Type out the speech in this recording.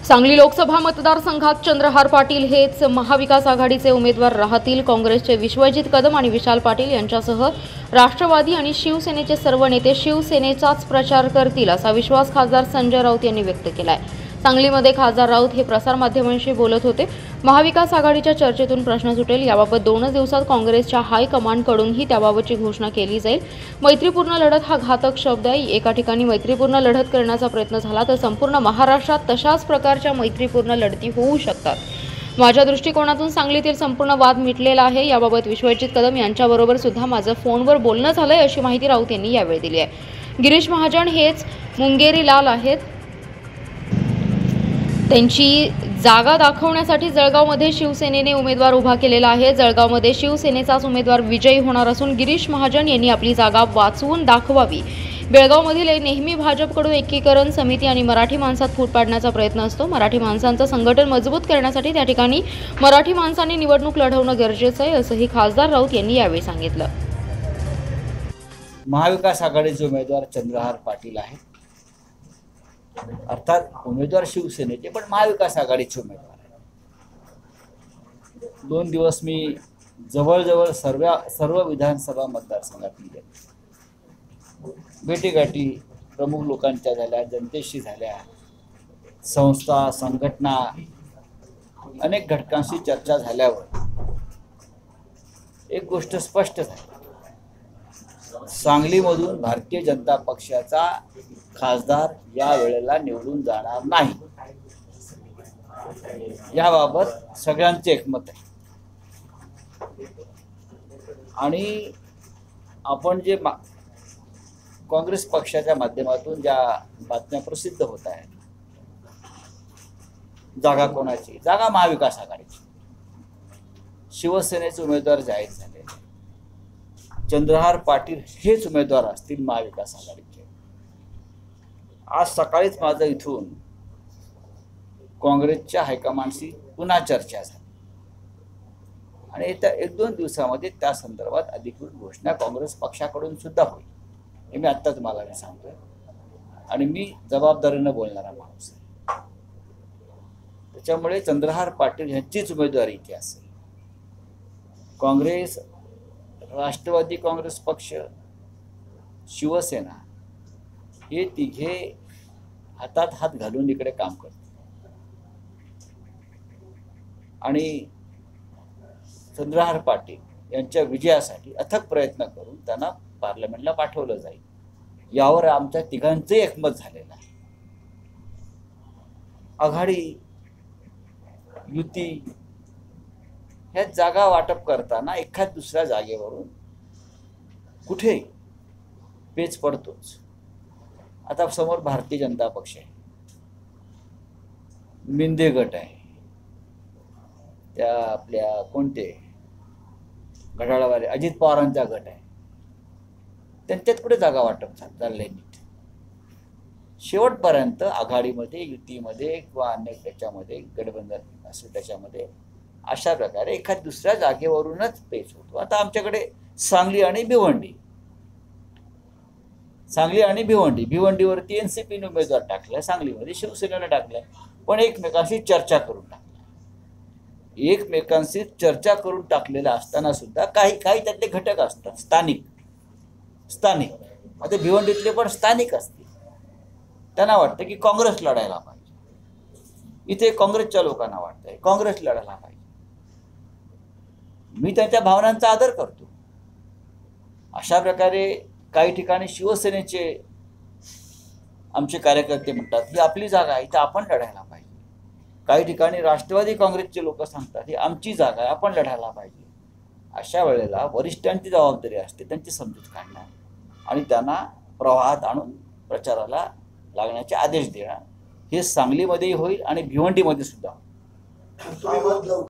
सांगली लोकसभा मतदारसंघात चंद्रहार पाटील हेच महाविकास आघाडीचे उमेदवार राहतील। काँग्रेसचे विश्वजित कदम आणि विशाल पाटील यांच्यासह राष्ट्रवादी आणि शिवसेनेचे सर्व नेते शिवसेनेचाच प्रचार करतील असा विश्वास खासदार संजय राऊत यांनी व्यक्त केलाय। सांगलीमध्ये खासदार राऊत हे प्रसारमाध्यमांशी बोलत होते। महाविकास आघाडीच्या चर्चेतून प्रश्न सुटेल याबाबत 2 दिवसात काँग्रेसच्या हायकमांडकडूनही त्याबाबतची घोषणा केली जाईल। मैत्रीपूर्ण लढत हा घातक शब्द आहे। एका ठिकाणी मैत्रीपूर्ण लढत करण्याचा प्रयत्न झाला तर संपूर्ण महाराष्ट्रात तशाच प्रकारच्या मैत्रीपूर्ण लढती होऊ शकतात। माझ्या दृष्टिकोनातून सांगलीतील संपूर्ण वाद मिटलेला आहे। याबाबत विश्वजित कदम यांच्याबरोबर सुद्धा माझं फोनवर बोलणं झालंय अशी माहिती राऊत यांनी यावेळी दिली आहे। गिरीश महाजन हेच मुंगेरी लाल आहेत। त्यांची जागा दाखवण्यासाठी जळगावमध्ये शिवसेनेने उमेदवार उभा केलेला आहे। जळगावमध्ये शिवसेनेचाच उमेदवार विजयी होणार असून गिरीश महाजन यांनी आपली जागा वाचवून दाखवावी। बेळगावमधील नेहमी भाजपकडून एकीकरण समिती आणि मराठी माणसात फूट पाडण्याचा प्रयत्न असतो। मराठी माणसांचं संघटन मजबूत करण्यासाठी त्या ठिकाणी मराठी माणसांनी निवडणूक लढवणं गरजेचं आहे असंही खासदार राऊत यांनी यावेळी सांगितलं। महाविकास आघाडीचे उमेदवार चंद्रहार पाटील आहेत। अर्थात उमेदवार शिवसेनेचे पण महाविकास आघाडीचे उमेदवार आहेत। 2 दिवस मी जवळजवळ सर्व विधानसभा मतदारसंघात गेले। भेटीगाठी प्रमुख लोकांच्या झाल्या, जनतेशी झाल्या, संस्था संघटना अनेक घटकांशी चर्चा झाल्यावर एक गोष्ट स्पष्ट झाली, सांगलीमधून भारतीय जनता पक्षाचा खासदार या वेळेला निवडून जाणार नाही। याबाबत सगळ्यांचे एकमत आहे आणि आपण जे काँग्रेस पक्षाच्या माध्यमातून ज्या बातम्या प्रसिद्ध होत आहेत, जागा कोणाची, जागा महाविकास आघाडीची, शिवसेनेचे उमेदवार जाहीर झाले, चंद्रहार पाटील हेच उमेदवार असतील महाविकास आघाडीचे। आज सकाळीच माझं इथून काँग्रेसच्या हायकमांडशी पुन्हा चर्चा झाली आणि येत्या 1-2 दिवसामध्ये त्या संदर्भात अधिकृत घोषणा काँग्रेस पक्षाकडून सुद्धा होईल। हे मी आत्ता तुम्हाला सांगतोय आणि मी जबाबदारीनं बोलणारा माणूस आहे। त्याच्यामुळे चंद्रहार पाटील यांचीच उमेदवारी इथे असेल। काँग्रेस, राष्ट्रवादी काँग्रेस पक्ष, शिवसेना हे तिघे हातात हात घालून इकडे काम करतात आणि चंद्रहार पाटील यांच्या विजयासाठी अथक प्रयत्न करून त्यांना पार्लमेंटला पाठवलं जाईल। यावर आमच्या तिघांचे एकमत झालेलं आहे। आघाडी, युती ह्या जागा वाटप करताना एखाद दुसऱ्या जागेवरून कुठे पेच पडतोच। आता समोर भारतीय जनता पक्ष आहे, मिंदे गट आहे, त्या आपल्या कोणते घड्याळवाले अजित पवारांचा गट आहे, त्यांच्यात कुठे जागा वाटप चाललंय नीट। शेवटपर्यंत आघाडीमध्ये, युतीमध्ये किंवा अन्य त्याच्यामध्ये गठबंधन असेल त्याच्यामध्ये अशा प्रकारे एखाद दुसऱ्या जागेवरूनच पेच होतो। आता आमच्याकडे सांगली आणि भिवंडीवरती एनसीपीने उमेदवार टाकलाय, सांगलीमध्ये शिवसेनेने टाकलाय, पण एकमेकांशी चर्चा करून टाकलाय। एकमेकांशी चर्चा करून टाकलेला असताना सुद्धा काही त्यातले घटक असतात स्थानिक। आता भिवंडीतले पण स्थानिक असतील, त्यांना वाटतं की काँग्रेस लढायला पाहिजे। इथे काँग्रेसच्या लोकांना वाटतंय काँग्रेस लढायला पाहिजे। मी त्यांच्या भावनांचा आदर करतो। अशा प्रकारे काही ठिकाणी शिवसेनेचे आमचे कार्यकर्ते म्हणतात ही आपली जागा आहे, इथं आपण लढायला पाहिजे। काही ठिकाणी राष्ट्रवादी काँग्रेसचे लोक सांगतात ही आमची जागा आहे, आपण लढायला पाहिजे। अशा वेळेला वरिष्ठांची जबाबदारी असते त्यांची समजूत काढणं आणि त्यांना प्रवाहात आणून प्रचाराला लागण्याचे आदेश देणं। हे सांगलीमध्येही होईल आणि भिवंडीमध्ये सुद्धा होईल।